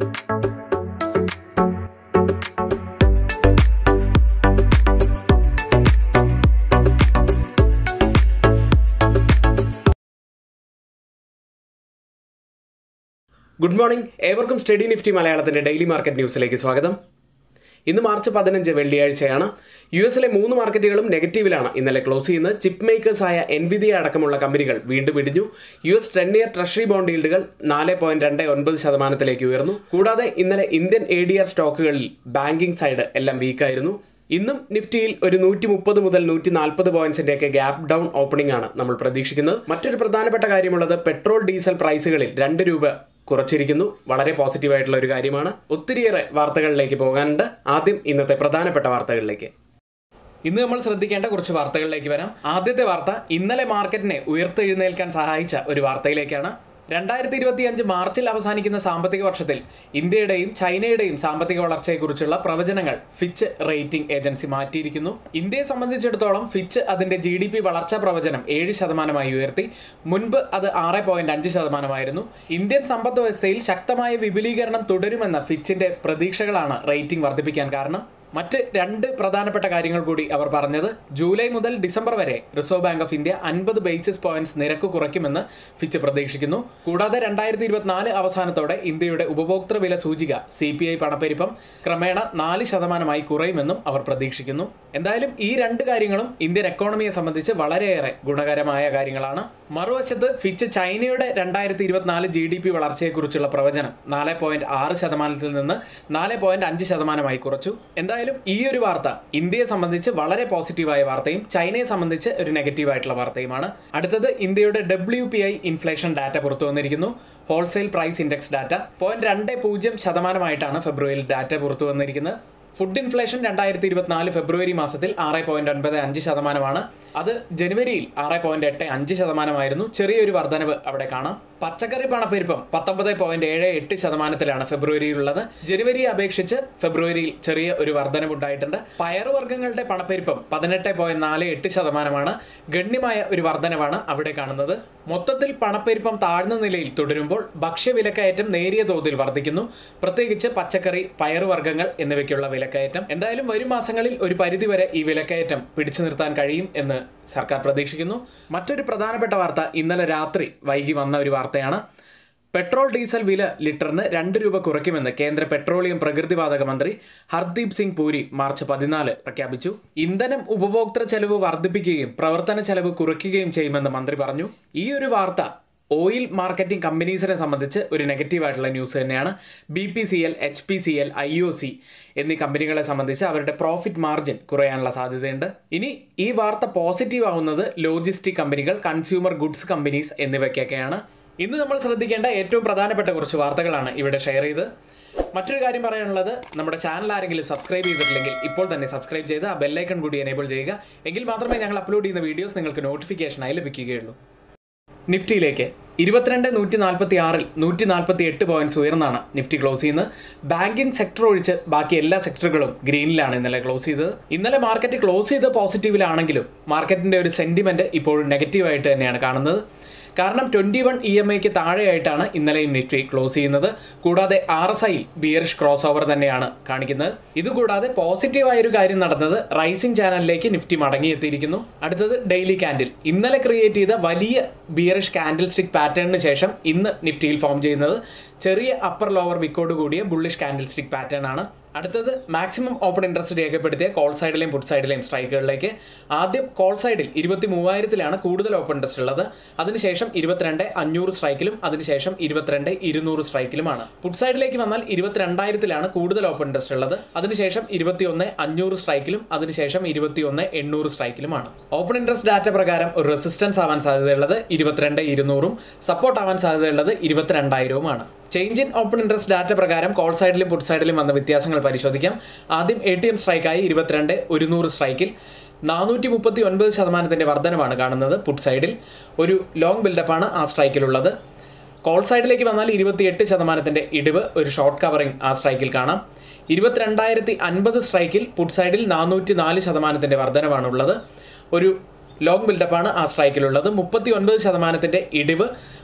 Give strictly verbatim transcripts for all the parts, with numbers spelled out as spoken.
Good morning, ഏവർക്കും study Nifty മലയാളത്തിന്റെ daily market ന്യൂസിലേക്ക് സ്വാഗതം. ഇന്ന് മാർച്ച് പതിനഞ്ച് വെള്ളിയാഴ്ചയാണ്. യു എസിലെ മൂന്ന് മാർക്കറ്റുകളും നെഗറ്റീവിലാണ് ഇന്നലെ ക്ലോസ് ചെയ്യുന്നത്. ചിപ്പ് മേക്കേഴ്സായ എൻവിഡിയ അടക്കമുള്ള കമ്പനികൾ വീണ്ടും ഇടിഞ്ഞു. U S ten year treasury bond ഈൽഡുകൾ നാല് പോയിന്റ് രണ്ട് ഒൻപത് ശതമാനത്തിലേക്ക് ഉയർന്നു. കൂടാതെ ഇന്നലെ ഇന്ത്യൻ എ ഡി ആർ സ്റ്റോക്കുകളിൽ ബാങ്കിംഗ് സൈഡ് എല്ലാം വീക്കായിരുന്നു. ഇന്നും നിഫ്റ്റിയിൽ ഒരു നൂറ്റി മുപ്പത് മുതൽ നൂറ്റി നാൽപ്പത് പോയിന്റ്സിന്റെയൊക്കെ ഗ്യാപ് ഡൗൺ ഓപ്പണിംഗ് ആണ് നമ്മൾ പ്രതീക്ഷിക്കുന്നത്. മറ്റൊരു പ്രധാനപ്പെട്ട കാര്യമുള്ളത് പെട്രോൾ ഡീസൽ പ്രൈസുകളിൽ രണ്ട് രൂപ കുറച്ചിരിക്കുന്നു. വളരെ പോസിറ്റീവായിട്ടുള്ള ഒരു കാര്യമാണ്. ഒത്തിരിയേറെ വാർത്തകളിലേക്ക് പോകാനുണ്ട്. ആദ്യം ഇന്നത്തെ പ്രധാനപ്പെട്ട വാർത്തകളിലേക്ക്. ഇന്ന് നമ്മൾ ശ്രദ്ധിക്കേണ്ട കുറച്ച് വാർത്തകളിലേക്ക് വരാം. ആദ്യത്തെ വാർത്ത ഇന്നലെ മാർക്കറ്റിനെ ഉയർത്തെഴുന്നേൽക്കാൻ സഹായിച്ച ഒരു വാർത്തയിലേക്കാണ്. രണ്ടായിരത്തി ഇരുപത്തി അഞ്ച് മാർച്ചിൽ അവസാനിക്കുന്ന സാമ്പത്തിക വർഷത്തിൽ ഇന്ത്യയുടെയും ചൈനയുടെയും സാമ്പത്തിക വളർച്ചയെക്കുറിച്ചുള്ള പ്രവചനങ്ങൾ ഫിച്ച് റേറ്റിംഗ് ഏജൻസി മാറ്റിയിരിക്കുന്നു. ഇന്ത്യയെ സംബന്ധിച്ചിടത്തോളം ഫിച്ച് അതിന്റെ ജി ഡി പി വളർച്ചാ പ്രവചനം ഏഴ് ശതമാനമായി ഉയർത്തി. മുൻപ് അത് ആറ് പോയിന്റ് അഞ്ച് ശതമാനമായിരുന്നു. ഇന്ത്യൻ സമ്പദ് വ്യവസ്ഥയിൽ ശക്തമായ വിപുലീകരണം തുടരുമെന്ന ഫിച്ചിന്റെ പ്രതീക്ഷകളാണ് റേറ്റിംഗ് വർദ്ധിപ്പിക്കാൻ കാരണം. മറ്റ് രണ്ട് പ്രധാനപ്പെട്ട കാര്യങ്ങൾ കൂടി അവർ പറഞ്ഞത്, ജൂലൈ മുതൽ ഡിസംബർ വരെ റിസർവ് ബാങ്ക് ഓഫ് ഇന്ത്യ അൻപത് ബേസിസ് പോയിന്റ്സ് നിരക്ക് കുറയ്ക്കുമെന്ന് ഫിച്ച് പ്രതീക്ഷിക്കുന്നു. കൂടാതെ രണ്ടായിരത്തി ഇരുപത്തിനാല് അവസാനത്തോടെ ഇന്ത്യയുടെ ഉപഭോക്തൃ വില സൂചിക സി പി ഐ പണപ്പെരുപ്പം ക്രമേണ നാല് ശതമാനമായി കുറയുമെന്നും അവർ പ്രതീക്ഷിക്കുന്നു. എന്തായാലും ഈ രണ്ട് കാര്യങ്ങളും ഇന്ത്യൻ എക്കോണമിയെ സംബന്ധിച്ച് വളരെയേറെ ഗുണകരമായ കാര്യങ്ങളാണ്. മറുവശത്ത് ഫിച്ച് ചൈനയുടെ രണ്ടായിരത്തി ഇരുപത്തിനാല് ജി ഡി പി വളർച്ചയെക്കുറിച്ചുള്ള പ്രവചനം നാല് പോയിന്റ് ആറ് ശതമാനത്തിൽ നിന്ന് നാല് പോയിന്റ് അഞ്ച് ശതമാനമായി കുറച്ചു. എന്തായാലും ഈ ഒരു വാർത്ത ഇന്ത്യയെ സംബന്ധിച്ച് വളരെ പോസിറ്റീവായ വാർത്തയും ചൈനയെ സംബന്ധിച്ച് ഒരു നെഗറ്റീവായിട്ടുള്ള വാർത്തയുമാണ്. അടുത്തത് ഇന്ത്യയുടെ W P I inflation data പുറത്തു വന്നിരിക്കുന്നു. Wholesale price index data point രണ്ട് പൂജ്യം ശതമാനമായിട്ടാണ് ഫെബ്രുവരിയിൽ ഡാറ്റ പുറത്തു വന്നിരിക്കുന്നത്. ഫുഡ് ഇൻഫ്ലേഷൻ രണ്ടായിരത്തി ഇരുപത്തിനാല് ഫെബ്രുവരി മാസത്തിൽ ആറ് പോയിന്റ് ഒൻപത് അഞ്ച് ശതമാനമാണ്. അത് ജനുവരിയിൽ ആറ് പോയിന്റ് എട്ട് അഞ്ച് ശതമാനമായിരുന്നു. ചെറിയൊരു വർധനവ് അവിടെ കാണാം. പച്ചക്കറി പണപ്പെരുപ്പം പത്തൊമ്പത് പോയിന്റ് ഏഴ് എട്ട് ശതമാനത്തിലാണ് ഫെബ്രുവരിയിലുള്ളത്. ജനുവരിയെ അപേക്ഷിച്ച് ഫെബ്രുവരിയിൽ ചെറിയ ഒരു വർധനവ് ഉണ്ടായിട്ടുണ്ട്. പയറുവർഗ്ഗങ്ങളുടെ പണപ്പെരുപ്പം പതിനെട്ട് പോയിന്റ് നാല് എട്ട് ശതമാനമാണ്. ഗണ്യമായ ഒരു വർധനവാണ് അവിടെ കാണുന്നത്. മൊത്തത്തിൽ പണപ്പെരുപ്പം താഴ്ന്ന നിലയിൽ തുടരുമ്പോൾ ഭക്ഷ്യവിലക്കയറ്റം നേരിയ തോതിൽ വർദ്ധിക്കുന്നു. പ്രത്യേകിച്ച് പച്ചക്കറി, പയറുവർഗ്ഗങ്ങൾ എന്നിവയ്ക്കുള്ള വിലക്കയറ്റം. എന്തായാലും വരും മാസങ്ങളിൽ ഒരു പരിധിവരെ ഈ വിലക്കയറ്റം പിടിച്ചു നിർത്താൻ കഴിയും എന്ന് സർക്കാർ പ്രതീക്ഷിക്കുന്നു. മറ്റൊരു പ്രധാനപ്പെട്ട വാർത്ത ഇന്നലെ രാത്രി വൈകി വന്ന ഒരു വാർത്തയാണ്. പെട്രോൾ ഡീസൽ വില ലിറ്ററിന് രണ്ട് രൂപ കുറയ്ക്കുമെന്ന് കേന്ദ്ര പെട്രോളിയം പ്രകൃതിവാതക മന്ത്രി ഹർദീപ് സിംഗ് പൂരി മാർച്ച് പതിനാല് പ്രഖ്യാപിച്ചു. ഇന്ധനം ഉപഭോക്തൃ ചെലവ് വർദ്ധിപ്പിക്കുകയും പ്രവർത്തന ചെലവ് കുറയ്ക്കുകയും ചെയ്യുമെന്ന് മന്ത്രി പറഞ്ഞു. ഈ ഒരു വാർത്ത ഓയിൽ മാർക്കറ്റിംഗ് കമ്പനീസിനെ സംബന്ധിച്ച് ഒരു നെഗറ്റീവായിട്ടുള്ള ന്യൂസ് തന്നെയാണ്. B P C L, H P C L, I O C എന്നീ കമ്പനികളെ സംബന്ധിച്ച് അവരുടെ പ്രോഫിറ്റ് മാർജിൻ കുറയാനുള്ള സാധ്യതയുണ്ട്. ഇനി ഈ വാർത്ത പോസിറ്റീവ് ആവുന്നത് ലോജിസ്റ്റിക് കമ്പനികൾ, കൺസ്യൂമർ ഗുഡ്സ് കമ്പനീസ് എന്നിവയ്ക്കൊക്കെയാണ്. ഇന്ന് നമ്മൾ ശ്രദ്ധിക്കേണ്ട ഏറ്റവും പ്രധാനപ്പെട്ട കുറച്ച് വാർത്തകളാണ് ഇവിടെ ഷെയർ ചെയ്ത്. മറ്റൊരു കാര്യം പറയാനുള്ളത്, നമ്മുടെ ചാനൽ ആരെങ്കിലും സബ്സ്ക്രൈബ് ചെയ്തിട്ടില്ലെങ്കിൽ ഇപ്പോൾ തന്നെ സബ്സ്ക്രൈബ് ചെയ്ത് ആ ബെല്ലൈക്കൺ കൂടി എനേബിൾ ചെയ്യുക. എങ്കിൽ മാത്രമേ ഞങ്ങൾ അപ്ലോഡ് ചെയ്യുന്ന വീഡിയോസ് നിങ്ങൾക്ക് നോട്ടിഫിക്കേഷനായി ലഭിക്കുകയുള്ളൂ. നിഫ്റ്റിയിലേക്ക് ഇരുപത്തിരണ്ട് നൂറ്റി നാൽപ്പത്തി ആറിൽ നൂറ്റി നാൽപ്പത്തി എട്ട് പോയിന്റ്സ് ഉയർന്നാണ് നിഫ്റ്റി ക്ലോസ് ചെയ്യുന്നത്. ബാങ്കിങ് സെക്ടർ ഒഴിച്ച് ബാക്കി എല്ലാ സെക്ടറുകളും ഗ്രീനിലാണ് ഇന്നലെ ക്ലോസ് ചെയ്തത്. ഇന്നലെ മാർക്കറ്റ് ക്ലോസ് ചെയ്ത് പോസിറ്റീവിലാണെങ്കിലും മാർക്കറ്റിന്റെ ഒരു സെന്റിമെന്റ് ഇപ്പോഴും നെഗറ്റീവായിട്ട് തന്നെയാണ് കാണുന്നത്. കാരണം ട്വന്റി വൺ ഇ എം ഐക്ക് താഴെയായിട്ടാണ് ഇന്നലെയും നിഫ്റ്റി ക്ലോസ് ചെയ്യുന്നത്. കൂടാതെ ആർ എസ് ഐയിൽ ബിയറിഷ് ക്രോസ് ഓവർ തന്നെയാണ് കാണിക്കുന്നത്. ഇതുകൂടാതെ പോസിറ്റീവായൊരു കാര്യം നടന്നത്, റൈസിംഗ് ചാനലിലേക്ക് നിഫ്റ്റി മടങ്ങിയെത്തിയിരിക്കുന്നു. അടുത്തത് ഡെയിലി കാൻഡിൽ. ഇന്നലെ ക്രിയേറ്റ് ചെയ്ത വലിയ ബിയറിഷ് കാൻഡിൽ സ്റ്റിക് പാറ്റേണിന് ശേഷം ഇന്ന് നിഫ്റ്റിയിൽ ഫോം ചെയ്യുന്നത് ചെറിയ അപ്പർ ലോവർ വിക്കോട് കൂടിയ ബുള്ളിഷ് കാൻഡിൽ സ്റ്റിക് പാറ്റേൺ ആണ്. അടുത്തത് മാക്സിമം ഓപ്പൺ ഇൻട്രസ്റ്റ് രേഖപ്പെടുത്തിയ കോൾ സൈഡിലെയും പുട്ട് സൈഡിലെയും സ്ട്രൈക്കുകളിലേക്ക്. ആദ്യം കോൾ സൈഡിൽ ഇരുപത്തി മൂവായിരത്തിലാണ് കൂടുതൽ ഓപ്പൺ ഇൻട്രസ്റ്റ് ഉള്ളത്. അതിനുശേഷം ഇരുപത്തിരണ്ട് അഞ്ഞൂറ് സ്ട്രൈക്കിലും അതിനുശേഷം ഇരുപത്തിരണ്ട് ഇരുന്നൂറ് സ്ട്രൈക്കിലുമാണ്. പുട്ട് സൈഡിലേക്ക് വന്നാൽ ഇരുപത്തിരണ്ടായിരത്തിലാണ് കൂടുതൽ ഓപ്പൺ ഇൻട്രസ്റ്റ് ഉള്ളത്. അതിനുശേഷം ഇരുപത്തി ഒന്ന് അഞ്ഞൂറ് സ്ട്രൈക്കിലും അതിനുശേഷം ഇരുപത്തി ഒന്ന് എണ്ണൂറ് സ്ട്രൈക്കിലുമാണ്. ഓപ്പൺ ഇൻട്രസ്റ്റ് ഡാറ്റ പ്രകാരം ഒരു റെസിസ്റ്റൻസ് ആവാൻ സാധ്യതയുള്ളത് ഇരുപത്തിരണ്ട് ഇരുന്നൂറും സപ്പോർട്ട് ആവാൻ സാധ്യതയുള്ളത് ഇരുപത്തിരണ്ടായിരവുമാണ്. Change in open interest data പ്രകാരം കോൾ സൈഡിലും പുട്ട് സൈഡിലും വന്ന വ്യത്യാസങ്ങൾ പരിശോധിക്കാം. ആദ്യം എ ടി എം സ്ട്രൈക്കായി ഇരുപത്തിരണ്ട് ഒരുന്നൂറ് സ്ട്രൈക്കിൽ നാനൂറ്റി മുപ്പത്തി ഒൻപത് ശതമാനത്തിന്റെ വർധനമാണ് കാണുന്നത്. പുട്ട് സൈഡിൽ ഒരു ലോങ് ബിൽഡപ്പാണ് ആ സ്ട്രൈക്കിലുള്ളത്. കോൾ സൈഡിലേക്ക് വന്നാൽ ഇരുപത്തിയെട്ട് ശതമാനത്തിന്റെ ഇടിവ്, ഒരു ഷോർട്ട് കവറിംഗ് ആ സ്ട്രൈക്കിൽ കാണാം. ഇരുപത്തിരണ്ടായിരത്തി അൻപത് സ്ട്രൈക്കിൽ പുട്ട് സൈഡിൽ നാനൂറ്റി നാല് ശതമാനത്തിന്റെ വർധനമാണുള്ളത്. ഒരു ലോങ് ബിൽഡപ്പാണ് ആ സ്ട്രൈക്കിലുള്ളത്. മുപ്പത്തി ഒൻപത് ശതമാനത്തിന്റെ ഇടിവ്,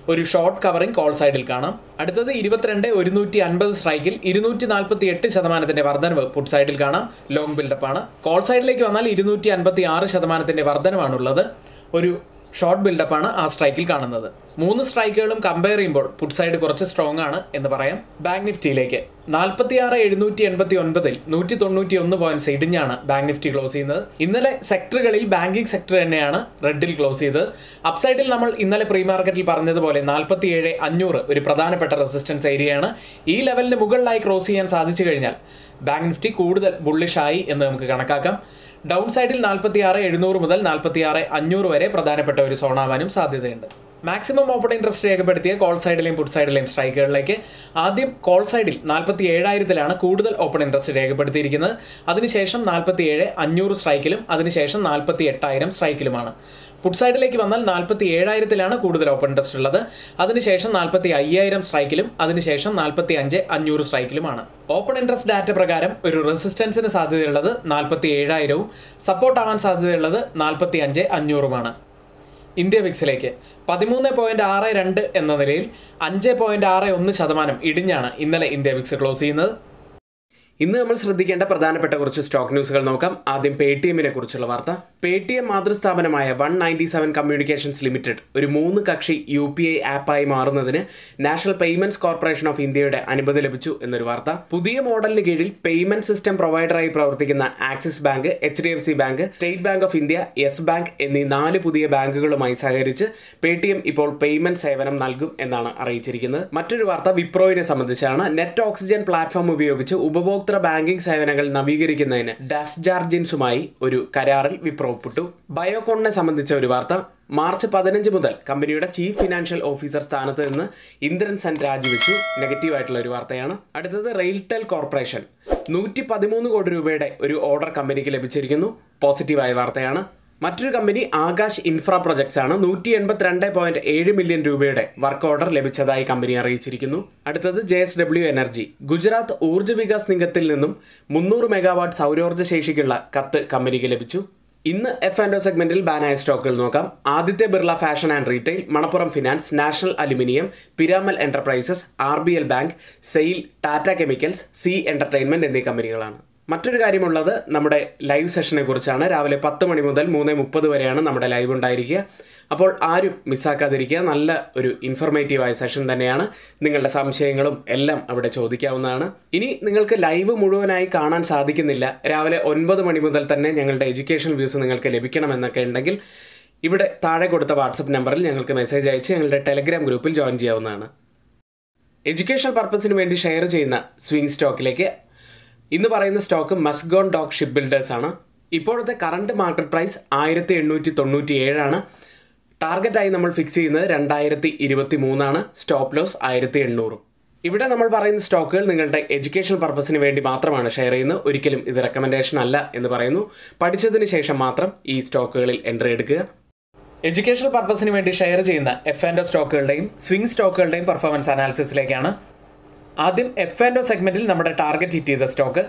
ഒരു ഷോർട്ട് കവറിംഗ് കോൾ സൈഡിൽ കാണാം. അടുത്തത് ഇരുപത്തിരണ്ട് ഒരുന്നൂറ്റി അൻപത് സ്ട്രൈക്കിൽ ഇരുന്നൂറ്റി നാൽപ്പത്തി എട്ട് ശതമാനത്തിന്റെ വർധനവ് പുട്ട് സൈഡിൽ കാണാം. ലോങ് ബിൽഡപ്പ് ആണ്. കോൾ സൈഡിലേക്ക് വന്നാൽ ഇരുന്നൂറ്റി അൻപത്തി ആറ് ശതമാനത്തിന്റെ വർധനമാണുള്ളത്. ഒരു ഷോർട്ട് ബിൽഡപ്പ് ആണ് ആ സ്ട്രൈക്കിൽ കാണുന്നത്. മൂന്ന് സ്ട്രൈക്കുകളും കമ്പയർ ചെയ്യുമ്പോൾ പുട്ട് സൈഡ് കുറച്ച് സ്ട്രോങ് ആണ് എന്ന് പറയാം. ബാങ്ക് നിഫ്റ്റിയിലേക്ക് നാൽപ്പത്തി ആറ് എഴുന്നൂറ്റി എൺപത്തി ഒൻപതിൽ നൂറ്റി തൊണ്ണൂറ്റി ഒന്ന് പോയിന്റ്സ് ഇടിഞ്ഞാണ് ബാങ്ക് നിഫ്റ്റി ക്ലോസ് ചെയ്യുന്നത്. ഇന്നലെ സെക്ടറുകളിൽ ബാങ്കിങ് സെക്ടർ തന്നെയാണ് റെഡിൽ ക്ലോസ് ചെയ്തത്. അപ്സൈഡിൽ നമ്മൾ ഇന്നലെ പ്രീ മാർക്കറ്റിൽ പറഞ്ഞതുപോലെ നാൽപ്പത്തി ഏഴ് അഞ്ഞൂറ് ഒരു പ്രധാനപ്പെട്ട റെസിസ്റ്റൻസ് ഏരിയയാണ്. ഈ ലെവലിന് മുകളിലായി ക്രോസ് ചെയ്യാൻ സാധിച്ചു കഴിഞ്ഞാൽ ബാങ്ക് നിഫ്റ്റി കൂടുതൽ ബുള്ളിഷ് ആയി എന്ന് നമുക്ക് കണക്കാക്കാം. ഡൗൺ സൈഡിൽ നാൽപ്പത്തി ആറ് എഴുന്നൂറ് മുതൽ നാൽപ്പത്തി ആറ് അഞ്ഞൂറ് വരെ പ്രധാനപ്പെട്ട ഒരു സോണാവാനും സാധ്യതയുണ്ട്. മാക്സിമം ഓപ്പൺ ഇൻട്രസ്റ്റ് രേഖപ്പെടുത്തിയ കോൾ സൈഡിലെയും പുട്ട് സൈഡിലെയും സ്ട്രൈക്കുകളിലേക്ക് ആദ്യം കോൾ സൈഡിൽ നാൽപ്പത്തി ഏഴായിരത്തിലാണ് കൂടുതൽ ഓപ്പൺ ഇൻട്രസ്റ്റ് രേഖപ്പെടുത്തിയിരിക്കുന്നത്. അതിനുശേഷം നാൽപ്പത്തി ഏഴ് അഞ്ഞൂറ് സ്ട്രൈക്കിലും അതിനുശേഷം നാൽപ്പത്തി എട്ടായിരം സ്ട്രൈക്കിലുമാണ്. പുട്ട് സൈഡിലേക്ക് വന്നാൽ നാൽപ്പത്തി ഏഴായിരത്തിലാണ് കൂടുതൽ ഓപ്പൺ ഇൻട്രസ്റ്റ് ഉള്ളത്. അതിനുശേഷം നാൽപ്പത്തി അയ്യായിരം സ്ട്രൈക്കിലും അതിനുശേഷം നാൽപ്പത്തി അഞ്ച് അഞ്ഞൂറ് സ്ട്രൈക്കിലുമാണ്. ഓപ്പൺ ഇൻട്രസ്റ്റ് ഡാറ്റ പ്രകാരം ഒരു റെസിസ്റ്റൻസിന് സാധ്യതയുള്ളത് നാൽപ്പത്തി ഏഴായിരവും സപ്പോർട്ട് ആവാൻ സാധ്യതയുള്ളത് നാൽപ്പത്തി അഞ്ച് അഞ്ഞൂറുമാണ്. ഇന്ത്യ വിക്സിലേക്ക് പതിമൂന്ന് പോയിന്റ് ആറ് രണ്ട് എന്ന നിലയിൽ അഞ്ച് പോയിന്റ് ആറ് ഒന്ന് ശതമാനം ഇടിഞ്ഞാണ് ഇന്നലെ ഇന്ത്യ വിക്സ് ക്ലോസ് ചെയ്യുന്നത്. ഇന്ന് നമ്മൾ ശ്രദ്ധിക്കേണ്ട പ്രധാനപ്പെട്ട കുറച്ച് സ്റ്റോക്ക് ന്യൂസുകൾ നോക്കാം. ആദ്യം പേടിഎമ്മിനെ കുറിച്ചുള്ള വാർത്ത. പേടിഎം മാതൃസ്ഥാപനമായ one ninety seven communications limited ഒരു മൂന്ന് കക്ഷി യു പി ഐ ആപ്പായി മാറുന്നതിന് നാഷണൽ പേയ്മെന്റ്സ് കോർപ്പറേഷൻ ഓഫ് ഇന്ത്യയുടെ അനുമതി ലഭിച്ചു എന്നൊരു വാർത്ത. പുതിയ മോഡലിന് കീഴിൽ പേയ്മെന്റ് സിസ്റ്റം പ്രൊവൈഡറായി പ്രവർത്തിക്കുന്ന Axis bank, H D F C bank, State Bank of India, Yes bank എന്നീ നാല് പുതിയ ബാങ്കുകളുമായി സഹകരിച്ച് പേടിഎം ഇപ്പോൾ പേയ്മെന്റ് സേവനം നൽകും എന്നാണ് അറിയിച്ചിരിക്കുന്നത്. മറ്റൊരു വാർത്ത വിപ്രോയിനെ സംബന്ധിച്ചാണ്. നെറ്റ് ഓക്സിജൻ പ്ലാറ്റ്ഫോം ഉപയോഗിച്ച് ഉപഭോക്തൃ ബാങ്കിംഗ് സേവനങ്ങൾ നവീകരിക്കുന്നതിന് ഡസ്ജാർജിൻസുമായി ഒരു കരാറിൽ വിപ്രോ ഒപ്പിട്ടു. ബയോകോണിനെ സംബന്ധിച്ച ഒരു വാർത്ത. മാർച്ച് പതിനഞ്ച് മുതൽ കമ്പനിയുടെ ചീഫ് ഫിനാൻഷ്യൽ ഓഫീസർ സ്ഥാനത്ത് നിന്ന് ഇന്ദ്രൻ സെൻ രാജിവെച്ചു. നെഗറ്റീവായിട്ടുള്ള ഒരു വാർത്തയാണ്. അടുത്തത് റെയിൽടെൽ കോർപ്പറേഷൻ നൂറ്റി പതിമൂന്ന് കോടി രൂപയുടെ ഒരു ഓർഡർ കമ്പനിക്ക് ലഭിച്ചിരിക്കുന്നു. പോസിറ്റീവായ വാർത്തയാണ്. മറ്റൊരു കമ്പനി ആകാശ് ഇൻഫ്ര പ്രൊജക്ട്സ് ആണ്. നൂറ്റി എൺപത്തിരണ്ട് പോയിന്റ് ഏഴ് മില്യൺ രൂപയുടെ വർക്ക് ഓർഡർ ലഭിച്ചതായി കമ്പനി അറിയിച്ചിരിക്കുന്നു. അടുത്തത് J S W energy. Gujarat Urja Vikas നിഗത്തിൽ നിന്നും മുന്നൂറ് മെഗാവാട്ട് സൗരോർജ്ജ ശേഷിക്കുള്ള കത്ത് കമ്പനിക്ക് ലഭിച്ചു. ഇന്ന് എഫ് ആൻഡ് ഒ സെഗ്മെന്റിൽ ബാനായ സ്റ്റോക്കുകൾ നോക്കാം. Aditya Birla fashion and retail, Manappuram finance, national aluminium, Piramal enterprises, R B L bank, SAIL, Tata chemicals, Zee entertainment എന്നീ കമ്പനികളാണ്. മറ്റൊരു കാര്യമുള്ളത് നമ്മുടെ ലൈവ് സെഷനെ കുറിച്ചാണ്. രാവിലെ പത്ത് മണി മുതൽ മൂന്ന് മുപ്പത് വരെയാണ് നമ്മുടെ ലൈവ് ഉണ്ടായിരിക്കുക. അപ്പോൾ ആരും മിസ്സാക്കാതിരിക്കുക. നല്ല ഒരു ഇൻഫർമേറ്റീവായ സെഷൻ തന്നെയാണ്. നിങ്ങളുടെ സംശയങ്ങളും എല്ലാം അവിടെ ചോദിക്കാവുന്നതാണ്. ഇനി നിങ്ങൾക്ക് ലൈവ് മുഴുവനായി കാണാൻ സാധിക്കുന്നില്ല, രാവിലെ ഒൻപത് മണി മുതൽ തന്നെ ഞങ്ങളുടെ എഡ്യൂക്കേഷൻ വ്യൂസ് നിങ്ങൾക്ക് ലഭിക്കണമെന്നൊക്കെ ഉണ്ടെങ്കിൽ ഇവിടെ താഴെ കൊടുത്ത വാട്സപ്പ് നമ്പറിൽ ഞങ്ങൾക്ക് മെസ്സേജ് അയച്ച് ഞങ്ങളുടെ ടെലഗ്രാം ഗ്രൂപ്പിൽ ജോയിൻ ചെയ്യാവുന്നതാണ്. എഡ്യൂക്കേഷൻ പർപ്പസിന് വേണ്ടി ഷെയർ ചെയ്യുന്ന സ്വിംഗ് സ്റ്റോക്കിലേക്ക് ഇന്ന് പറയുന്ന stock Mazagon dock ship builders ആണ്. ഇപ്പോഴത്തെ കറണ്ട് മാർക്കറ്റ് പ്രൈസ് ആയിരത്തി എണ്ണൂറ്റി തൊണ്ണൂറ്റി ഏഴാണ്. ടാർഗറ്റായി നമ്മൾ ഫിക്സ് ചെയ്യുന്നത് രണ്ടായിരത്തി ഇരുപത്തി മൂന്നാണ്. സ്റ്റോപ്പ് ലോസ് ആയിരത്തി എണ്ണൂറും. ഇവിടെ നമ്മൾ പറയുന്ന സ്റ്റോക്കുകൾ നിങ്ങളുടെ എഡ്യൂക്കേഷൻ പർപ്പസിന് വേണ്ടി മാത്രമാണ് ഷെയർ ചെയ്യുന്നത്. ഒരിക്കലും ഇത് റെക്കമെൻഡേഷൻ അല്ല എന്ന് പറയുന്നു. പഠിച്ചതിന് ശേഷം മാത്രം ഈ സ്റ്റോക്കുകളിൽ എൻട്രി എടുക്കുക. എഡ്യൂക്കേഷൻ പർപ്പസിന് വേണ്ടി ഷെയർ ചെയ്യുന്ന എഫ് ആൻഡ് ഒ സ്റ്റോക്കുകളുടെയും സ്വിംഗ് സ്റ്റോക്കുകളുടെയും പെർഫോമൻസ് അനാലിസിസിലേക്കാണ്. ആദ്യം എഫ് ആൻഡ് ഒ സെഗ്മെന്റിൽ നമ്മുടെ ടാർഗറ്റ് ഹിറ്റ് ചെയ്ത സ്റ്റോക്ക്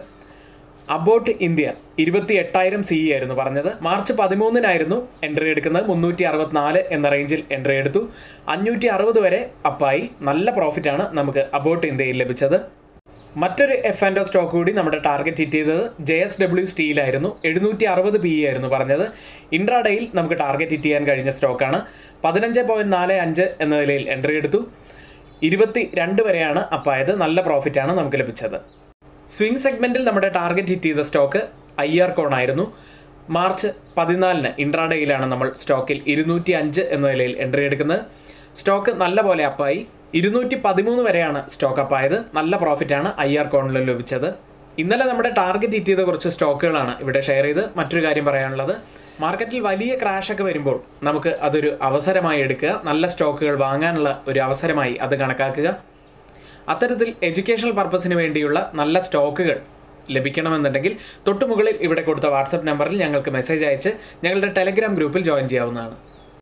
അബോട്ട് ഇന്ത്യ ഇരുപത്തി എട്ടായിരം സി ഇ ആയിരുന്നു പറഞ്ഞത്. മാർച്ച് പതിമൂന്നിനായിരുന്നു എൻട്രി എടുക്കുന്നത്. മുന്നൂറ്റി അറുപത്തിനാല് എന്ന റേഞ്ചിൽ എൻട്രി എടുത്തു. അഞ്ഞൂറ്റി അറുപത് വരെ അപ്പായി. നല്ല പ്രോഫിറ്റാണ് നമുക്ക് അബോട്ട് ഇന്ത്യയിൽ ലഭിച്ചത്. മറ്റൊരു എഫ് ആൻഡ് ഒ സ്റ്റോക്ക് കൂടി നമ്മുടെ ടാർഗറ്റ് ഹിറ്റ് ചെയ്തത് ജെ എസ് ഡബ്ല്യു സ്റ്റീലായിരുന്നു. എഴുന്നൂറ്റി അറുപത് പി ഇ ആയിരുന്നു പറഞ്ഞത്. ഇൻട്രാഡേയിൽ നമുക്ക് ടാർഗറ്റ് ഹിറ്റ് ചെയ്യാൻ കഴിഞ്ഞ സ്റ്റോക്കാണ്. പതിനഞ്ച് പോയിന്റ് നാല് അഞ്ച് എന്ന നിലയിൽ എൻട്രി എടുത്തു. ഇരുപത്തി രണ്ട് വരെയാണ് അപ്പായത്. നല്ല പ്രോഫിറ്റാണ് നമുക്ക് ലഭിച്ചത്. സ്വിംഗ് സെഗ്മെന്റിൽ നമ്മുടെ ടാർഗറ്റ് ഹിറ്റ് ചെയ്ത സ്റ്റോക്ക് ഐ ആർ കോൺ ആയിരുന്നു. മാർച്ച് പതിനാലിന് ഇൻട്രാഡേയിലാണ് നമ്മൾ സ്റ്റോക്കിൽ ഇരുന്നൂറ്റി അഞ്ച് എന്ന നിലയിൽ എൻട്രി എടുക്കുന്നത്. സ്റ്റോക്ക് നല്ല പോലെ അപ്പായി. ഇരുന്നൂറ്റി പതിമൂന്ന് വരെയാണ് സ്റ്റോക്ക് അപ്പായത്. നല്ല പ്രോഫിറ്റാണ് ഐ ആർ കോണിൽ ലഭിച്ചത്. ഇന്നലെ നമ്മുടെ ടാർഗറ്റ് ഹിറ്റ് ചെയ്ത കുറച്ച് സ്റ്റോക്കുകളാണ് ഇവിടെ ഷെയർ ചെയ്ത്. മറ്റൊരു കാര്യം പറയാനുള്ളത്, മാർക്കറ്റിൽ വലിയ ക്രാഷൊക്കെ വരുമ്പോൾ നമുക്ക് അതൊരു അവസരമായി എടുക്കുക. നല്ല സ്റ്റോക്കുകൾ വാങ്ങാനുള്ള ഒരു അവസരമായി അത് കണക്കാക്കുക. അത്തരത്തിൽ എഡ്യൂക്കേഷണൽ പർപ്പസിന് വേണ്ടിയുള്ള നല്ല സ്റ്റോക്കുകൾ ലഭിക്കണമെന്നുണ്ടെങ്കിൽ തൊട്ടുമുകളിൽ ഇവിടെ കൊടുത്ത വാട്സപ്പ് നമ്പറിൽ ഞങ്ങൾക്ക് മെസ്സേജ് അയച്ച് ഞങ്ങളുടെ ടെലഗ്രാം ഗ്രൂപ്പിൽ ജോയിൻ ചെയ്യാവുന്നതാണ്.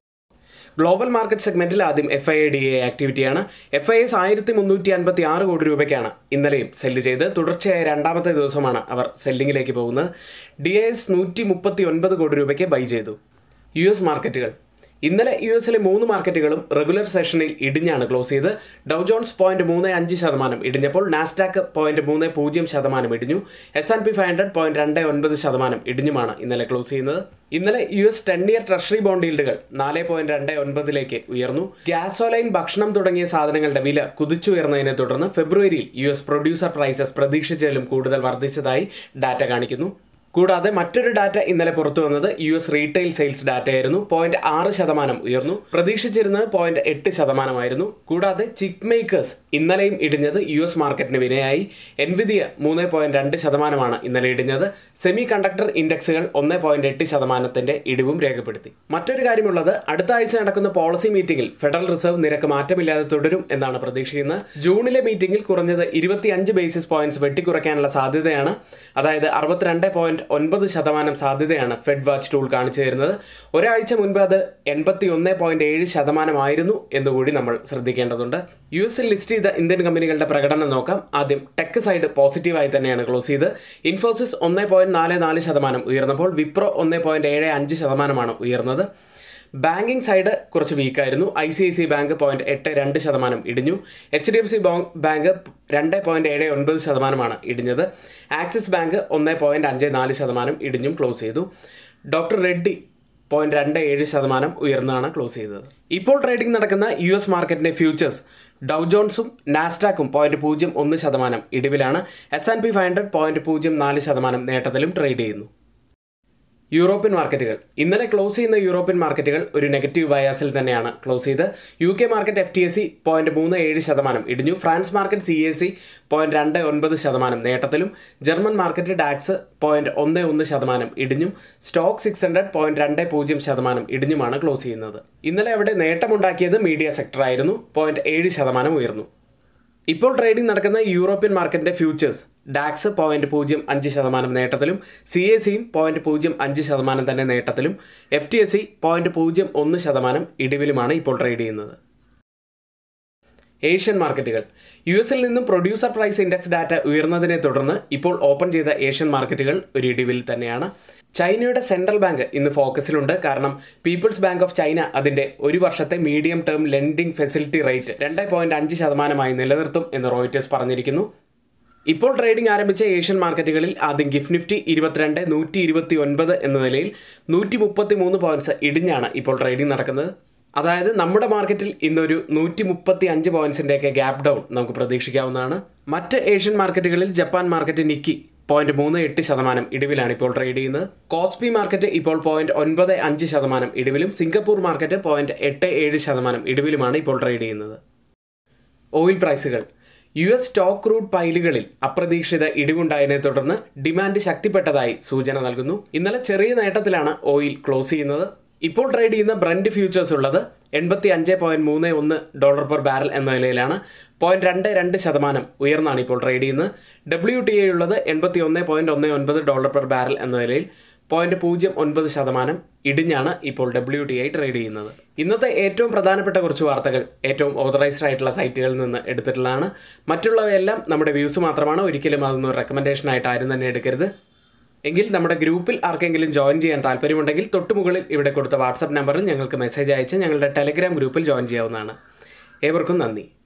ഗ്ലോബൽ മാർക്കറ്റ് സെഗ്മെന്റിൽ ആദ്യം എഫ് ഐ ഡി എ ആക്ടിവിറ്റിയാണ്. എഫ് ഐ എസ് ആയിരത്തി മുന്നൂറ്റി അൻപത്തി ആറ് കോടി രൂപയ്ക്കാണ് ഇന്നലെയും സെല്ല് ചെയ്ത്. തുടർച്ചയായ രണ്ടാമത്തെ ദിവസമാണ് അവർ സെല്ലിങ്ങിലേക്ക് പോകുന്നത്. ഡി എ എസ് നൂറ്റി മുപ്പത്തി ഒൻപത് കോടി രൂപയ്ക്ക് ബൈ ചെയ്തു. യു എസ് മാർക്കറ്റുകൾ ഇന്നലെ യു എസിലെ മൂന്ന് മാർക്കറ്റുകളും റെഗുലർ സെഷനിൽ ഇടിഞ്ഞാണ് ക്ലോസ് ചെയ്ത്. ഡൗ ജോൺസ് പോയിന്റ് മൂന്ന് അഞ്ച് ശതമാനം ഇടിഞ്ഞപ്പോൾ നാസ്ഡാക്ക് പോയിന്റ് മൂന്ന് പൂജ്യം ശതമാനം ഇടിഞ്ഞു. S and P five hundred point രണ്ട് ഒൻപത് ശതമാനം ഇടിഞ്ഞുമാണ് ഇന്നലെ ക്ലോസ് ചെയ്യുന്നത്. ഇന്നലെ U S ten year treasury bond ഈൽഡുകൾ നാല് പോയിന്റ് രണ്ട് ഒൻപതിലേക്ക് ഉയർന്നു. ഗ്യാസോലൈൻ, ഭക്ഷണം തുടങ്ങിയ സാധനങ്ങളുടെ വില കുതിച്ചുയർന്നതിനെ തുടർന്ന് ഫെബ്രുവരിയിൽ യു എസ് പ്രൊഡ്യൂസർ പ്രൈസസ് പ്രതീക്ഷിച്ചതിലും കൂടുതൽ വർദ്ധിച്ചതായി ഡാറ്റ കാണിക്കുന്നു. കൂടാതെ മറ്റൊരു ഡാറ്റ ഇന്നലെ പുറത്തു വന്നത് യു എസ് റീറ്റെയിൽ സെയിൽസ് ഡാറ്റയായിരുന്നു. പോയിന്റ് ആറ് ശതമാനം ഉയർന്നു. പ്രതീക്ഷിച്ചിരുന്നത് പോയിന്റ് എട്ട് ശതമാനമായിരുന്നു. കൂടാതെ ചിപ്പ് മേക്കേഴ്സ് ഇന്നലെയും ഇടിഞ്ഞത് യു എസ് മാർക്കറ്റിന് വിനയായി. എൻവിദിയ മൂന്ന് പോയിന്റ് രണ്ട് ശതമാനമാണ് ഇന്നലെ ഇടിഞ്ഞത്. സെമി കണ്ടക്ടർ ഇൻഡെക്സുകൾ ഒന്ന് പോയിന്റ് എട്ട് ശതമാനത്തിന്റെ ഇടിവും രേഖപ്പെടുത്തി. മറ്റൊരു കാര്യമുള്ളത്, അടുത്ത ആഴ്ച നടക്കുന്ന പോളിസി മീറ്റിംഗിൽ ഫെഡറൽ റിസർവ് നിരക്ക് മാറ്റമില്ലാതെ തുടരും എന്നാണ് പ്രതീക്ഷിക്കുന്നത്. ജൂണിലെ മീറ്റിംഗിൽ കുറഞ്ഞത് ഇരുപത്തിയഞ്ച് ബേസിസ് പോയിന്റ്സ് വെട്ടിക്കുറയ്ക്കാനുള്ള സാധ്യതയാണ്. അതായത് അറുപത്തിരണ്ട് പോയിന്റ് ഒൻപത് ശതമാനം സാധ്യതയാണ് ഫെഡ് വാച്ച് ടൂൾ കാണിച്ചു തരുന്നത്. ഒരാഴ്ച മുൻപ് അത് എൺപത്തി ഒന്ന് പോയിന്റ് ഏഴ് ശതമാനമായിരുന്നു എന്നുകൂടി നമ്മൾ ശ്രദ്ധിക്കേണ്ടതുണ്ട്. യു എസിൽ ലിസ്റ്റ് ചെയ്ത ഇന്ത്യൻ കമ്പനികളുടെ പ്രകടനം നോക്കാം. ആദ്യം ടെക് സൈഡ് പോസിറ്റീവായി തന്നെയാണ് ക്ലോസ് ചെയ്ത്. ഇൻഫോസിസ് ഒന്ന് പോയിന്റ് നാല് നാല് ശതമാനം ഉയർന്നപ്പോൾ വിപ്രോ ഒന്ന് പോയിന്റ് ഏഴ് അഞ്ച് ശതമാനമാണ് ഉയർന്നത്. ബാങ്കിങ് സൈഡ് കുറച്ച് വീക്കായിരുന്നു. I C I C bank point എട്ട് രണ്ട് ശതമാനം ഇടിഞ്ഞു. H D F C bank രണ്ട് പോയിന്റ് ഏഴ് ഒൻപത് ശതമാനമാണ് ഇടിഞ്ഞത്. ആക്സിസ് ബാങ്ക് ഒന്ന് പോയിന്റ് അഞ്ച് നാല് ശതമാനം ഇടിഞ്ഞും ക്ലോസ് ചെയ്തു. ഡോക്ടർ റെഡ്ഡി പോയിന്റ് രണ്ട് ഏഴ് ശതമാനം ഉയർന്നാണ് ക്ലോസ് ചെയ്തത്. ഇപ്പോൾ ട്രേഡിംഗ് നടക്കുന്ന യു എസ് മാർക്കറ്റിന്റെ ഫ്യൂച്ചേഴ്സ് ഡൗ ജോൺസും നാസ്ഡാക്കും പോയിന്റ് പൂജ്യം ഒന്ന് ശതമാനം ഇടിവിലാണ്. S and P five hundred point പൂജ്യം നാല് ശതമാനം നേട്ടത്തിലും ട്രേഡ് ചെയ്യുന്നു. യൂറോപ്യൻ മാർക്കറ്റുകൾ ഇന്നലെ ക്ലോസ് ചെയ്യുന്ന യൂറോപ്യൻ മാർക്കറ്റുകൾ ഒരു നെഗറ്റീവ് ബയാസിൽ തന്നെയാണ് ക്ലോസ് ചെയ്ത്. U K market F T S C point മൂന്ന് ഏഴ് ശതമാനം ഇടിഞ്ഞു. France market C A C point രണ്ട് ഒൻപത് ശതമാനം നേട്ടത്തിലും. ജർമ്മൻ മാർക്കറ്റ് ഡാക്സ് പോയിന്റ് ഒന്ന് ഒന്ന് ശതമാനം ഇടിഞ്ഞും. സ്റ്റോക്ക് സിക്സ് ഹൺഡ്രഡ് പോയിന്റ് രണ്ട് പൂജ്യം ശതമാനം ഇടിഞ്ഞുമാണ് ക്ലോസ് ചെയ്യുന്നത്. ഇന്നലെ അവിടെ നേട്ടമുണ്ടാക്കിയത് മീഡിയ സെക്ടർ ആയിരുന്നു. പോയിന്റ് ഏഴ് ശതമാനം ഉയർന്നു. ഇപ്പോൾ ട്രേഡിംഗ് നടക്കുന്ന യൂറോപ്യൻ മാർക്കറ്റിന്റെ ഫ്യൂച്ചേഴ്സ് ഡാക്സ് പോയിന്റ് പൂജ്യം അഞ്ച് ശതമാനം നേട്ടത്തിലും. സി എ സിയും പോയിന്റ് പൂജ്യം അഞ്ച് ശതമാനം തന്നെ നേട്ടത്തിലും. F T S C point പൂജ്യം ഒന്ന് ശതമാനം ഇടിവിലുമാണ് ഇപ്പോൾ ട്രേഡ് ചെയ്യുന്നത്. ഏഷ്യൻ മാർക്കറ്റുകൾ യു എസിൽ നിന്നും പ്രൊഡ്യൂസർ പ്രൈസ് ഇൻഡെക്സ് ഡാറ്റ ഉയർന്നതിനെ തുടർന്ന് ഇപ്പോൾ ഓപ്പൺ ചെയ്ത ഏഷ്യൻ മാർക്കറ്റുകൾ ഒരു ഇടിവിൽ തന്നെയാണ്. ചൈനയുടെ സെൻട്രൽ ബാങ്ക് ഇന്ന് ഫോക്കസിലുണ്ട്. കാരണം പീപ്പിൾസ് ബാങ്ക് ഓഫ് ചൈന അതിന്റെ ഒരു വർഷത്തെ medium term lending facility rate രണ്ട് പോയിന്റ് അഞ്ച് ശതമാനമായി നിലനിർത്തും എന്ന് റോയിറ്റേഴ്സ് പറഞ്ഞിരിക്കുന്നു. ഇപ്പോൾ ട്രേഡിംഗ് ആരംഭിച്ച ഏഷ്യൻ മാർക്കറ്റുകളിൽ ആദ്യം ഗിഫ്റ്റ് നിഫ്റ്റി ഇരുപത്തിരണ്ട് നൂറ്റി ഇരുപത്തി ഒൻപത് എന്ന നിലയിൽ നൂറ്റി മുപ്പത്തി മൂന്ന് പോയിന്റ്സ് ഇടിഞ്ഞാണ് ഇപ്പോൾ ട്രേഡിംഗ് നടക്കുന്നത്. അതായത് നമ്മുടെ മാർക്കറ്റിൽ ഇന്നൊരു നൂറ്റി മുപ്പത്തി അഞ്ച് പോയിന്റ്സിൻ്റെയൊക്കെ ഗ്യാപ് ഡൗൺ നമുക്ക് പ്രതീക്ഷിക്കാവുന്നതാണ്. മറ്റ് ഏഷ്യൻ മാർക്കറ്റുകളിൽ ജപ്പാൻ മാർക്കറ്റ് നിക്കി പോയിന്റ് മൂന്ന് എട്ട് ശതമാനം ഇടിവിലാണ് ഇപ്പോൾ ട്രേഡ് ചെയ്യുന്നത്. കോസ്പി മാർക്കറ്റ് ഇപ്പോൾ പോയിന്റ് ഒൻപത് അഞ്ച് ശതമാനം ഇടിവിലും. സിംഗപ്പൂർ മാർക്കറ്റ് പോയിന്റ് എട്ട് ഏഴ് ശതമാനം ഇടിവിലുമാണ് ഇപ്പോൾ ട്രേഡ് ചെയ്യുന്നത്. ഓയിൽ പ്രൈസുകൾ യു എസ് സ്റ്റോക്ക് ക്രൂഡ് പൈലുകളിൽ അപ്രതീക്ഷിത ഇടിവുണ്ടായതിനെ തുടർന്ന് ഡിമാൻഡ് ശക്തിപ്പെട്ടതായി സൂചന നൽകുന്നു. ഇന്നലെ ചെറിയ നേട്ടത്തിലാണ് ഓയിൽ ക്ലോസ് ചെയ്യുന്നത്. ഇപ്പോൾ ട്രേഡ് ചെയ്യുന്ന ബ്രന്റ് ഫ്യൂച്ചേഴ്സ് ഉള്ളത് എൺപത്തി അഞ്ച് പോയിന്റ് മൂന്ന് ഒന്ന് ഡോളർ പെർ ബാരൽ എന്ന നിലയിലാണ്. പോയിന്റ് രണ്ട് രണ്ട് ശതമാനം ഉയർന്നാണ് ഇപ്പോൾ ട്രേഡ് ചെയ്യുന്നത്. ഡബ്ല്യു ടി ഐ ഉള്ളത് എൺപത്തി ഒന്ന് പോയിന്റ് ഒന്ന് ഒൻപത് ഡോളർ പെർ ബാരൽ എന്ന നിലയിൽ പോയിന്റ് പൂജ്യം ഒൻപത് ശതമാനം ഇടിഞ്ഞാണ് ഇപ്പോൾ ഡബ്ല്യു ടി ഐ ട്രേഡ് ചെയ്യുന്നത്. ഇന്നത്തെ ഏറ്റവും പ്രധാനപ്പെട്ട കുറച്ച് വാർത്തകൾ ഏറ്റവും ഓതറൈസ്ഡ് ആയിട്ടുള്ള സൈറ്റുകളിൽ നിന്ന് എടുത്തിട്ടുള്ളതാണ്. മറ്റുള്ളവയെല്ലാം നമ്മുടെ വ്യൂസ് മാത്രമാണ്. ഒരിക്കലും അതൊന്നും റെക്കമെൻഡേഷൻ ആയിട്ട് ആരും തന്നെ എടുക്കരുത്. എങ്കിൽ നമ്മുടെ ഗ്രൂപ്പിൽ ആർക്കെങ്കിലും ജോയിൻ ചെയ്യാൻ താല്പര്യമുണ്ടെങ്കിൽ തൊട്ടുമുകളിൽ ഇവിടെ കൊടുത്ത വാട്സപ്പ് നമ്പറിൽ ഞങ്ങൾക്ക് മെസ്സേജ് അയച്ച് ഞങ്ങളുടെ ടെലഗ്രാം ഗ്രൂപ്പിൽ ജോയിൻ ചെയ്യാവുന്നതാണ്. ഏവർക്കും നന്ദി.